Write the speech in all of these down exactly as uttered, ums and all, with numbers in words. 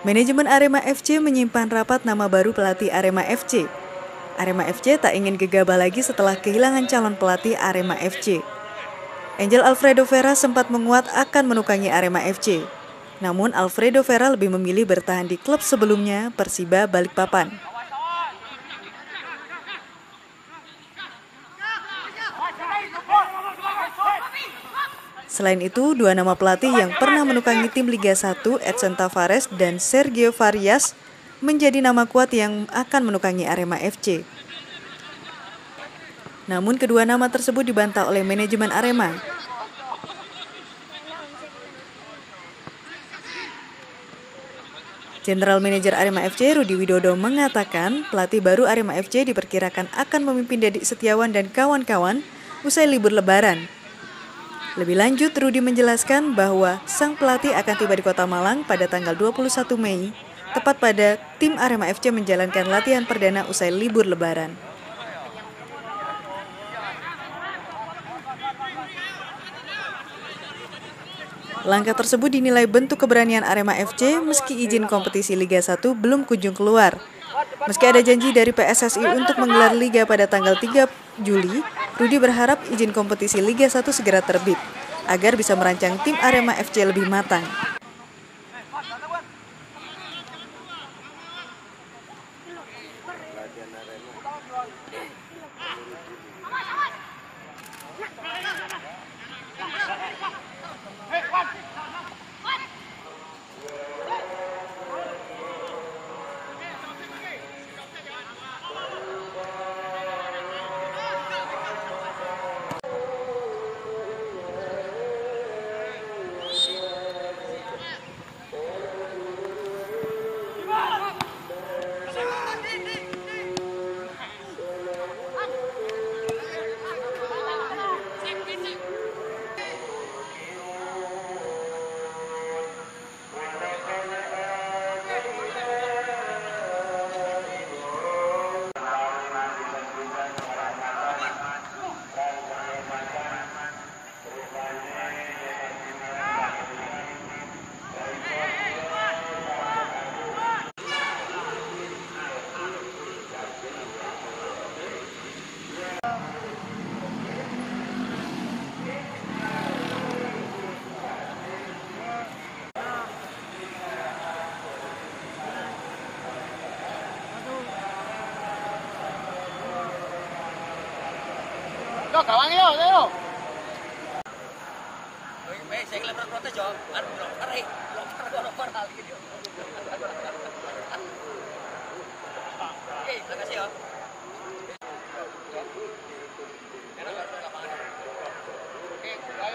Manajemen Arema F C menyimpan rapat nama baru pelatih Arema F C. Arema F C tak ingin gegabah lagi setelah kehilangan calon pelatih Arema F C. Angel Alfredo Vera sempat menguat akan menukangi Arema F C. Namun Alfredo Vera lebih memilih bertahan di klub sebelumnya, Persiba Balikpapan. Selain itu, dua nama pelatih yang pernah menukangi tim Liga satu, Edson Tavares dan Sergio Farias, menjadi nama kuat yang akan menukangi Arema F C. Namun kedua nama tersebut dibantah oleh manajemen Arema. General Manager Arema F C Rudi Widodo mengatakan pelatih baru Arema F C diperkirakan akan memimpin Dedik Setiawan dan kawan-kawan usai libur Lebaran. Lebih lanjut, Rudi menjelaskan bahwa sang pelatih akan tiba di Kota Malang pada tanggal dua puluh satu Mei, tepat pada tim Arema F C menjalankan latihan perdana usai libur Lebaran. Langkah tersebut dinilai bentuk keberanian Arema F C meski izin kompetisi Liga satu belum kunjung keluar. Meski ada janji dari P S S I untuk menggelar Liga pada tanggal tiga Juli, Rudi berharap izin kompetisi Liga satu segera terbit, agar bisa merancang tim Arema F C lebih matang. Yo, kawan yo, yo. Baik, saya kelihatan protes jawab. Anu, lokar, eh, lokar, lokar hal gitu. Oke, terima kasih ya. Oke, ayo.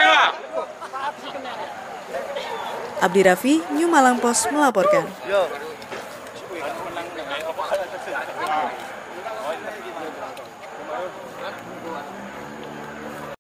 Abdi Rafi, New Malang Post melaporkan. Yo.